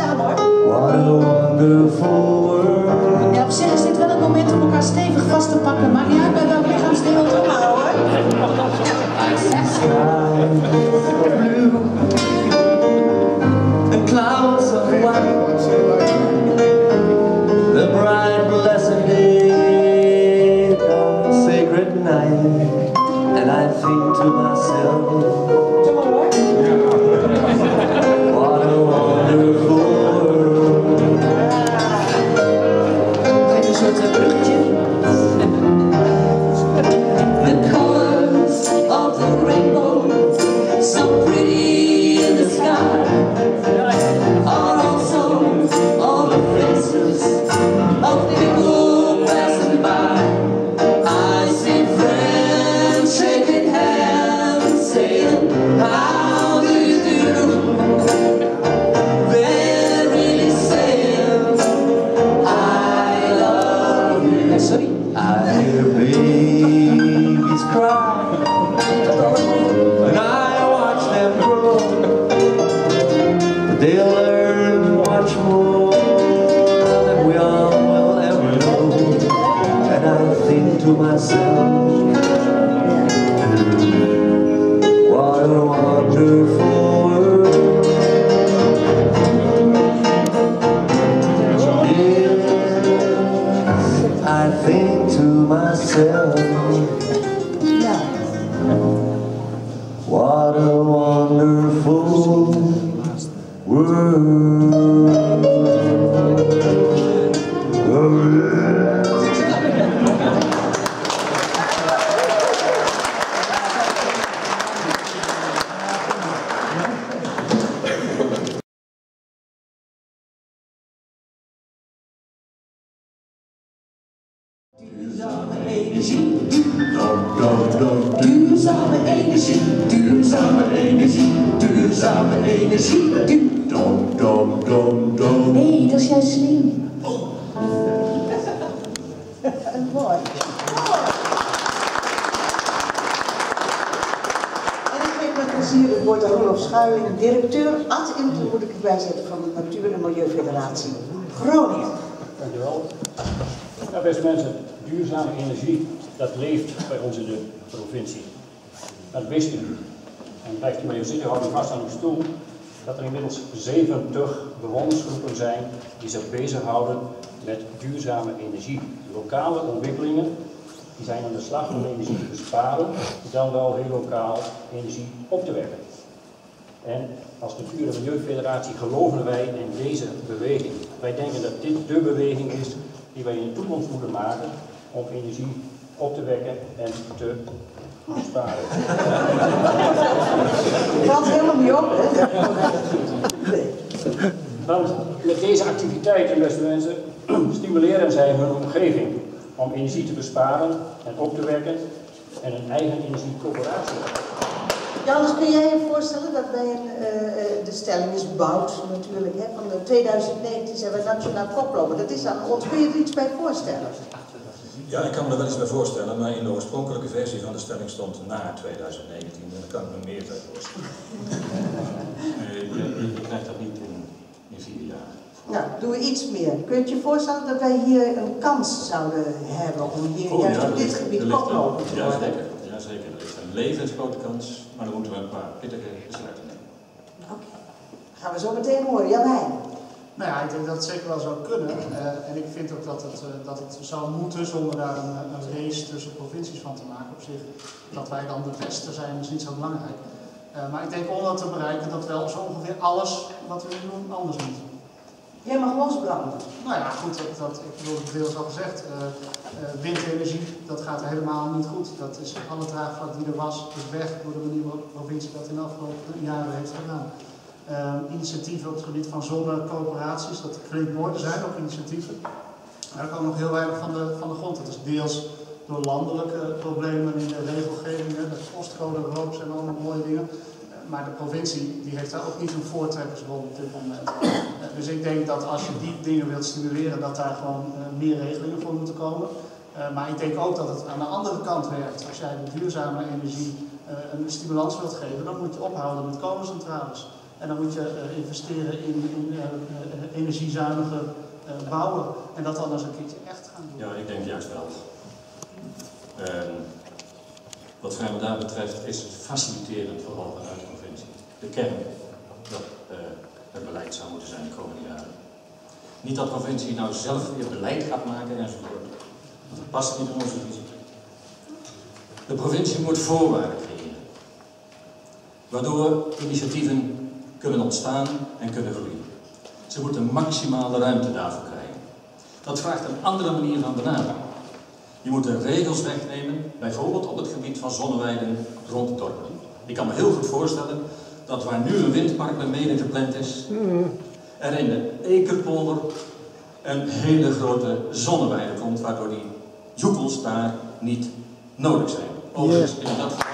samen hoor. What a wonderful world. Ja, op zich is dit wel het moment om elkaar stevig vast te pakken. Maakt niet uit bij welk lichaamsdeel het ophouden hoor. Blue and clouds of white, the bright blessed day, dawn sacred night, and I think to myself, what a wonderful world. Geef een soort bruggetje. The colors of the rainbow, so pretty in the sky, are also all the faces of people passing by. I see friends shaking hands, saying, how do you do? They're really saying, I love you. Sorry. I hear babies cry, and I watch them grow. They'll learn much more than we all will ever know. And I think to myself, what a wonderful world. Yes, I think to myself, what a wonderful world. Duurzame energie, duurzame energie, duurzame energie, duurzame energie, Nee, dat is juist slim. Mooi. En ik geef met plezier het woord aan Roelof Schuiling, directeur ad interim, moet ik erbij zetten, van de Natuur- en Milieufederatie Groningen. Dankjewel. Ja, beste mensen, duurzame energie, dat leeft bij ons in de provincie. Dat wist u. En blijft u maar even zitten, houdt u vast aan uw stoel, dat er inmiddels 70 bewonersgroepen zijn die zich bezighouden met duurzame energie. Lokale ontwikkelingen die zijn aan de slag om energie te besparen, dan wel heel lokaal energie op te wekken. En als Natuur- en Milieufederatie geloven wij in deze beweging. Wij denken dat dit de beweging is die wij in de toekomst moeten maken om energie op te wekken en te besparen. Het valt helemaal niet op, hè? Want met deze activiteiten, beste mensen, stimuleren zij hun omgeving om energie te besparen en op te wekken en een eigen energiecoöperatie. Jannes, kun jij je voorstellen dat bij de stelling is bout natuurlijk, hè, van de 2019 zijn we nationaal koploper. Dat is aan ons. Kun je er iets bij voorstellen? Ja, ik kan me er wel iets bij voorstellen, maar in de oorspronkelijke versie van de stelling stond na 2019. En daar kan ik me meer bij voorstellen. Je krijgt dat niet in 4 jaar. Nou, doen we iets meer. Kun je je voorstellen dat wij hier een kans zouden hebben om hier juist op dit gebied koploper te worden? Ja, zeker. Er is een levensgrote kans, maar dan moeten we een paar pittige besluiten nemen. Oké. Gaan we zo meteen horen. Jan Heijn. Nou ja, ik denk dat het zeker wel zou kunnen. En ik vind ook dat het zou moeten zonder daar een race tussen provincies van te maken. Op zich, dat wij dan de beste zijn, is niet zo belangrijk. Maar ik denk om dat te bereiken dat wel zo ongeveer alles wat we nu doen anders moet. Jij mag losbranden. Nou ja, goed, ik bedoel, het deels al gezegd. Windenergie, dat gaat helemaal niet goed. Dat is alle draagvlak die er was, is weg door de manier waarop de provincie dat in de afgelopen jaren heeft gedaan. Initiatieven op het gebied van zonnecoöperaties, dat klinkt mooi, er zijn ook initiatieven. Maar er komt nog heel weinig van de grond. Dat is deels door landelijke problemen in de regelgevingen, de postcode rood zijn allemaal mooie dingen. Maar de provincie die heeft daar ook niet een voortrekkersrol op dit moment. Dus ik denk dat als je die dingen wilt stimuleren, dat daar gewoon meer regelingen voor moeten komen. Maar ik denk ook dat het aan de andere kant werkt. Als jij de duurzame energie een stimulans wilt geven, dan moet je ophouden met kolencentrales. En dan moet je investeren in energiezuinige bouwen. En dat dan eens een keertje echt gaan doen. Ja, ik denk juist wel. Wat Vrijmendaal betreft is het faciliterend vooral vanuit de provincie. De kern dat het beleid zou moeten zijn de komende jaren. Niet dat de provincie nou zelf weer beleid gaat maken enzovoort. Want dat past niet in onze visie. De provincie moet voorwaarden creëren. Waardoor initiatieven kunnen ontstaan en kunnen groeien. Ze moeten maximale ruimte daarvoor krijgen. Dat vraagt een andere manier van benadering. Je moet de regels wegnemen, bijvoorbeeld op het gebied van zonneweiden rond dorpen. Ik kan me heel goed voorstellen dat waar nu een windpark bij Meden gepland is, er in de Ekerpolder een hele grote zonneweide komt, waardoor die joekels daar niet nodig zijn. Overigens in dat geval.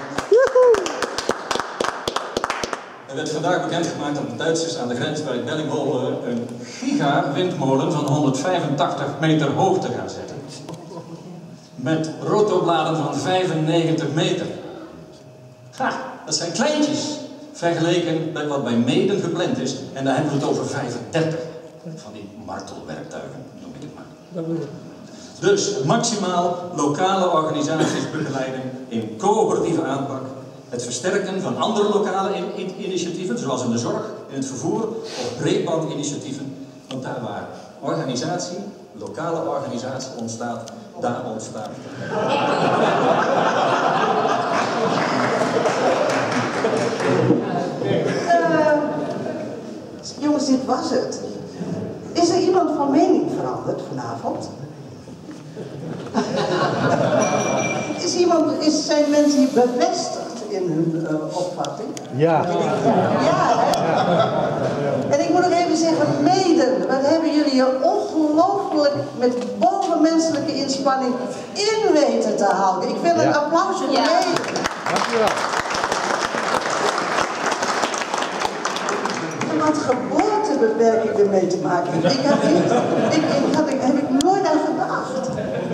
Er werd vandaag bekendgemaakt dat de Duitsers aan de grens bij Bellingwolde een gigawindmolen van 185 meter hoogte gaan zetten. Met rotobladen van 95 meter. Ha, dat zijn kleintjes. Vergeleken met wat bij Meden gepland is. En daar hebben we het over 35 van die martelwerktuigen, noem ik het maar. Dus maximaal lokale organisaties begeleiden in coöperatieve aanpak. Het versterken van andere lokale initiatieven, zoals in de zorg, in het vervoer of breedbandinitiatieven. Want daar waar organisatie, lokale organisatie ontstaat, daar ontstaat. Jongens, dit was het. Is er iemand van mening veranderd vanavond? Zijn mensen hier bevestigd in hun opvatting? Ja. Ja, hè? En ik moet nog even zeggen, Meden, wat hebben jullie hier ongelooflijk met bovenmenselijke inspanning in weten te houden. Ik wil een applausje voor Meden. Dankjewel. En wat geboortebeperkingen mee te maken. Heb ik nooit aan gedacht.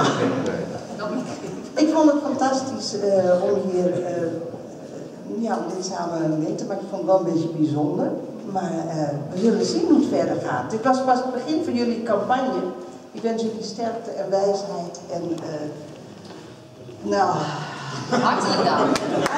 Ik vond het fantastisch om hier om dit samen mee te maken. Ik vond het wel een beetje bijzonder. Maar we zullen zien hoe het verder gaat. Dit was pas het begin van jullie campagne. Ik wens jullie sterkte en wijsheid. En Hartelijk dank.